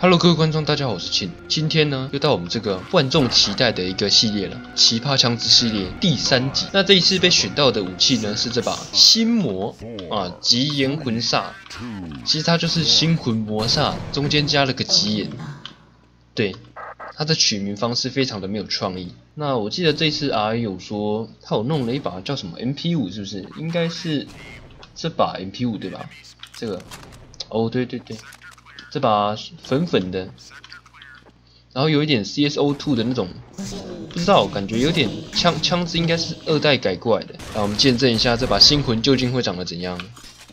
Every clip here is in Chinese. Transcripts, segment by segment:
Hello， 各位观众，大家好，我是庆。今天呢，又到我们这个万众期待的一个系列了——奇葩枪支系列第3集。那这一次被选到的武器呢，是这把心魔啊，极炎魂煞。其实它就是心魂魔煞，中间加了个极炎。对，它的取名方式非常的没有创意。那我记得这次 R 有说，他有弄了一把叫什么 MP5，是不是？应该是这把 MP5 对吧？这个，哦，对。这把粉粉的，然后有一点 CSO2 的那种，不知道，感觉有点枪支应该是2代改过来的。让我们见证一下这把星魂究竟会长得怎样。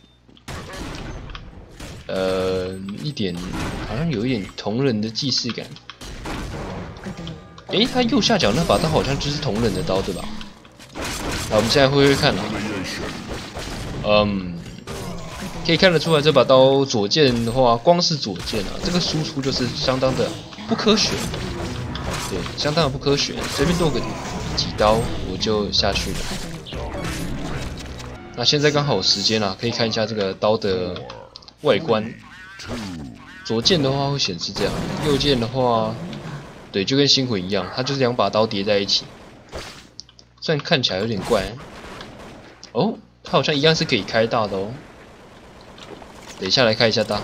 一点好像有一点同人的既视感。诶，他右下角那把刀好像就是同人的刀对吧？那我们现在挥看啊。可以看得出来，这把刀左键的话，光是左键啊，这个输出就是相当的不科学，对，相当的不科学。随便剁个几刀我就下去了。那现在刚好有时间啊，可以看一下这个刀的外观。左键的话会显示这样，右键的话，对，就跟星魂一样，它就是2把刀叠在一起。虽然看起来有点怪，哦，它好像一样是可以开大的哦。等一下来看一下大。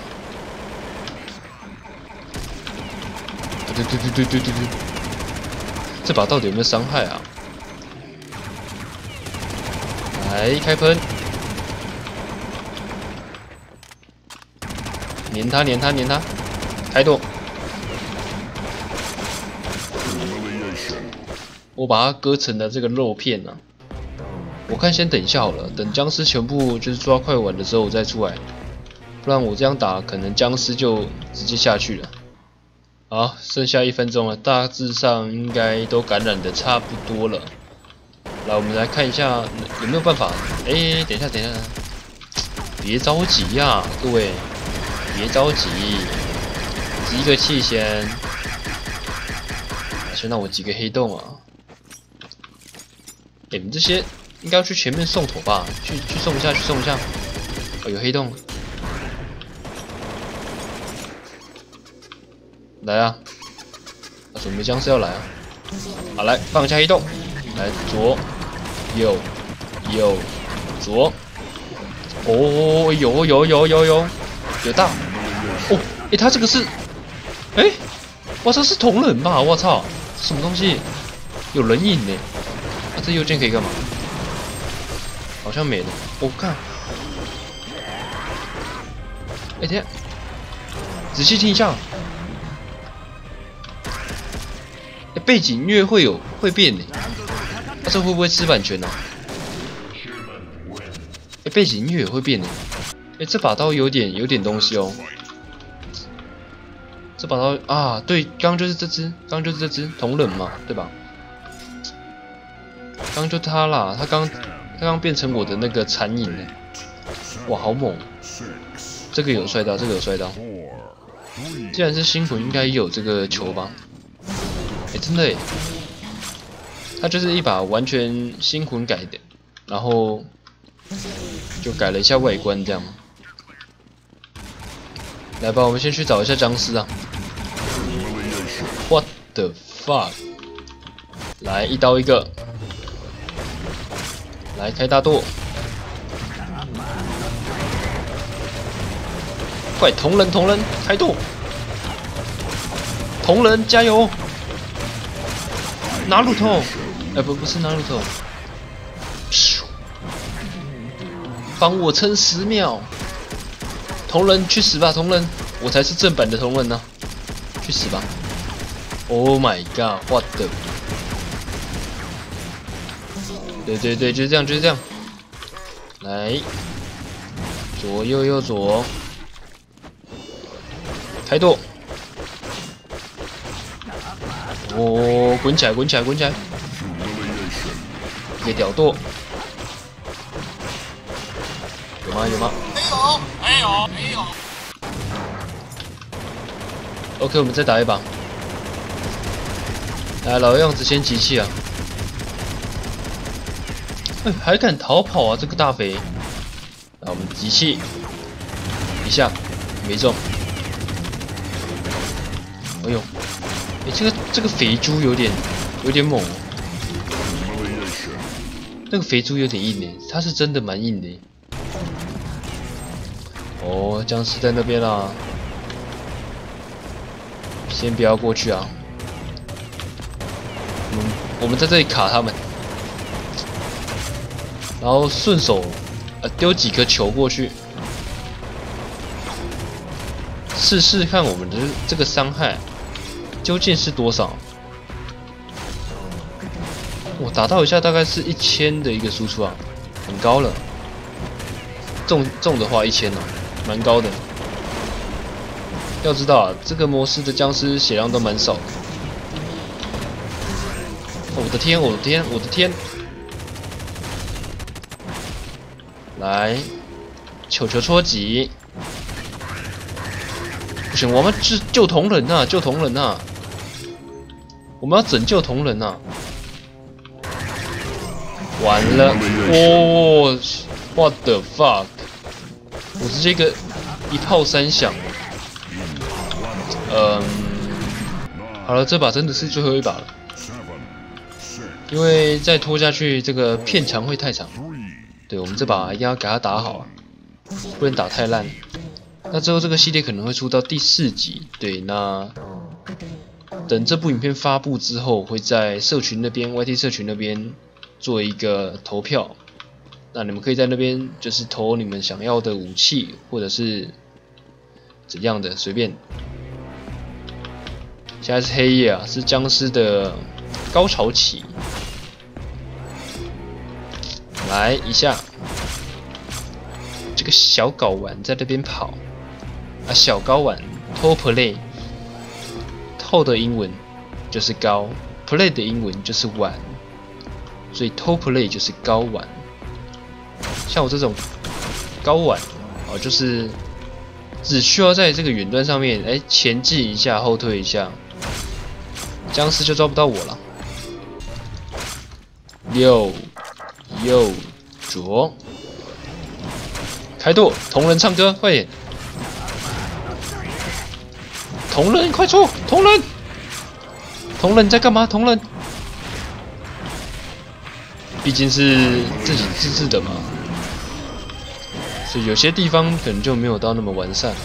对，这把到底有没有伤害啊？来开喷，粘他，开剁。我把它割成了这个肉片啊。我看先等一下好了，等僵尸全部就是抓快完的时候我再出来。不然我这样打，可能僵尸就直接下去了。好，剩下1分钟了，大致上应该都感染的差不多了。来，我们来看一下有没有办法。哎，等一下，别着急呀，各位，别着急，集个气先。先让我几个黑洞啊！你们这些应该要去前面送头吧？去送一下，哦，有黑洞。来啊！准备僵尸要来啊！好，来放下黑洞，来左右左。哦，有大哦！诶，他这个是，诶，哇，这是同人吧？我操，什么东西？有人影呢？啊，这右键可以干嘛？好像没了。我看，哎，等一下，仔细听一下。背景音乐会变呢，这会不会吃版权呢？背景音乐也会变呢。这把刀有点东西哦。这把刀啊，对，刚刚就是这只同人嘛，对吧？刚刚就他啦，他刚变成我的那个残影了。哇，好猛！这个有摔到。既然是星魂，应该也有这个球吧？真的耶，它就是一把完全星魂改的，然后就改了一下外观这样。来吧，我们先去找一下僵尸啊 ！What the fuck！ 来一刀一个，来开大剁，快同人开剁，同人加油！拿鲁头，不是拿鲁头，帮我撑10秒。同人去死吧，同人，我才是正版的同人呢，去死吧 ！Oh my god，what the？ 对，就是这样。来，左右左，开剁。哦，滚起来！一个屌剁，有吗？没有。OK， 我们再打一把。来，老样子先集气啊！还敢逃跑啊，这个大肥！来，我们集气一下，没中。 哎呦，哎，这个肥猪有点猛哦。那个肥猪有点硬诶，它是真的蛮硬的。哦，僵尸在那边啦，先不要过去啊。我们在这里卡他们，然后顺手丢几颗球过去，试试看我们的这个伤害究竟是多少。我打到一下大概是1000的一个输出啊，很高了。中的话1000哦，蛮高的。要知道啊，这个模式的僵尸血量都蛮少的。我的天，我的天，我的天！来，球球戳击！不行，我们是救同人呐，救同人呐！我们要拯救同人呐！完了，哦 ，what the fuck！ 我直接一炮3响。好了，这把真的是最后一把了，因为再拖下去这个片长会太长。对，我们这把一定要给它打好啊，不能打太烂。那之后这个系列可能会出到第4集，对，那等这部影片发布之后，会在社群那边 YT 社群那边做一个投票。那你们可以在那边就是投你们想要的武器，或者是怎样的，随便。现在是黑夜啊，是僵尸的高潮期。来一下，这个小睾丸在那边跑啊，小睾丸 toe play， toe 的英文就是高 ，play 的英文就是玩，所以 toe play 就是睾丸。像我这种睾丸哦，就是只需要在这个远端上面，前进一下，后退一下，僵尸就抓不到我了。右左，开舵，同人唱歌，快点！同人快出！同人你在干嘛？同人，毕竟是自己自制的嘛，所以有些地方可能就没有到那么完善了。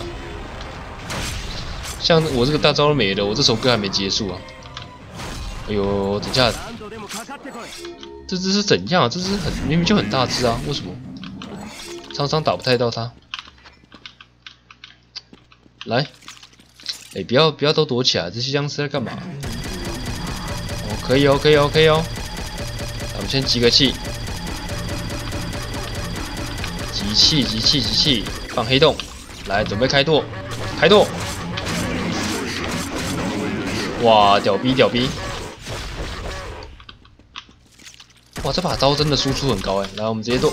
像我这个大招都没了，我这首歌还没结束啊！哎呦，等一下，这只是怎样啊？这只明明就很大只啊，为什么常常打不太到它？来，不要都躲起来，这些僵尸在干嘛？哦，可以哦。那我们先集个气，集气，放黑洞，来准备开舵，哇，屌逼！哇，这把刀真的输出很高来，我们直接剁。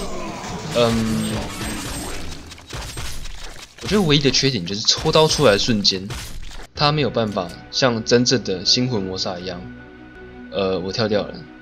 我觉得唯一的缺点就是抽刀出来的瞬间，它没有办法像真正的星魂魔煞一样。我跳掉了。